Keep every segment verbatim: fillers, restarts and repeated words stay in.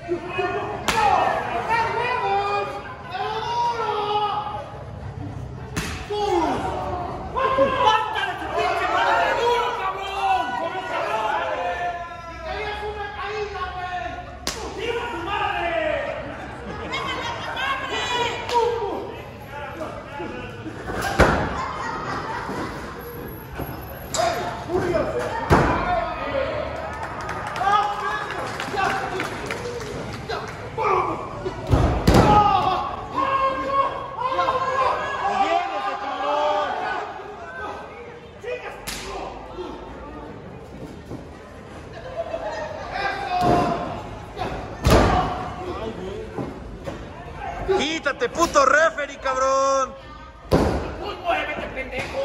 Quítate, puto referee, cabrón. ¡Uy, muévete, pendejo!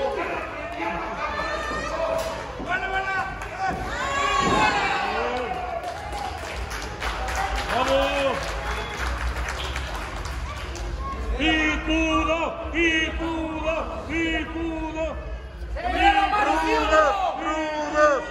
¡Buena, buena! ¡Vamos! ¡Picudo! ¡Picudo! ¡Picudo! ¡Rudo! ¡Rudo!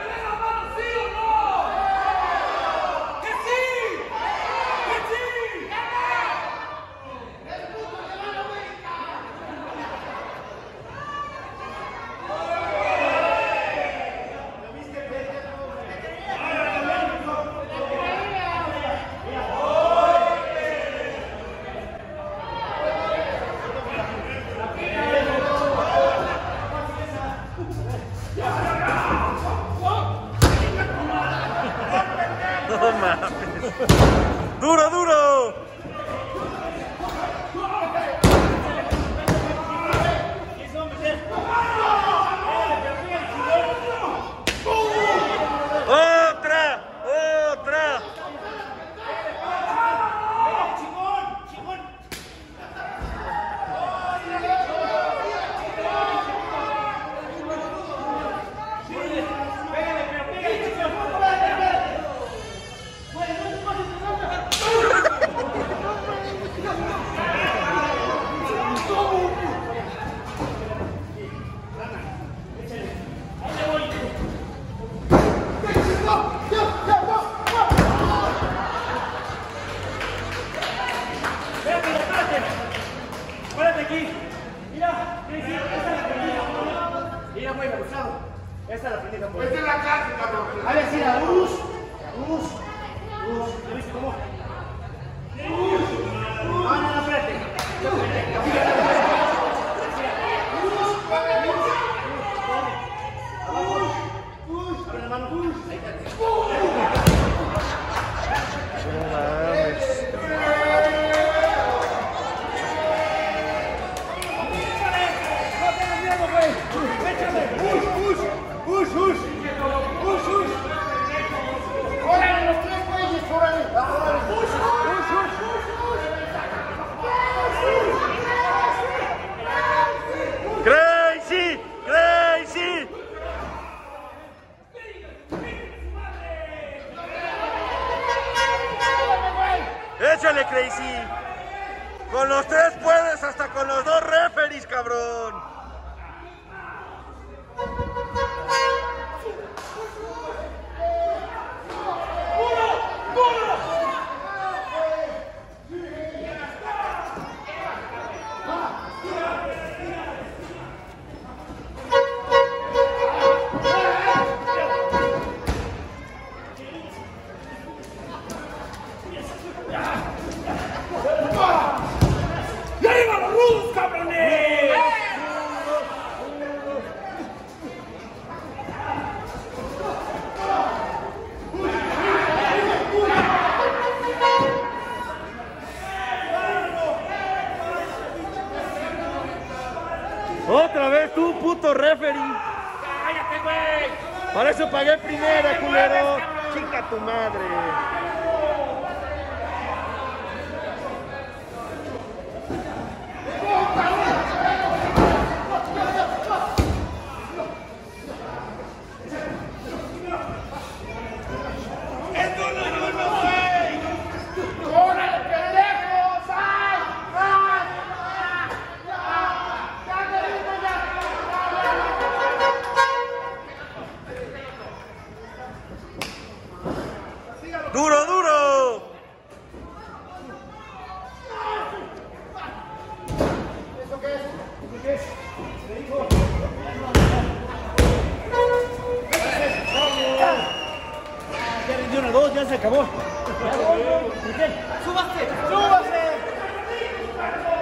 No mames. ¡Duro, duro! ¡Otra! ¡Otra! Mira, güey, abusado. Esta es la pendeja, pues. Esta es la cárcel, cabrón. A ver, sí, la luz. Luz. Luz. ¿Ya viste cómo? Luz. No, no, no, espérate. Abre la mano. Ahí está. No mames. ¡Ush, ush! ¡Ush, ush! ¡Órale, los tres güeyes, órale! ¡Ush, ush, ush, ush! ¡Crazy! ¡Crazy! ¡Échale, Crazy! Con los tres puedes, hasta con los dos referees, cabrón. ¡Ya llevan los rudos, cabrones! Otra vez tú, puto referee. ¡Cállate, güey! Para eso pagué primera, culero. Chica tu madre. ¡Duro, duro! voy. Ya voy, voy. ¿Por qué? ¡Súbase! ¡Súbase!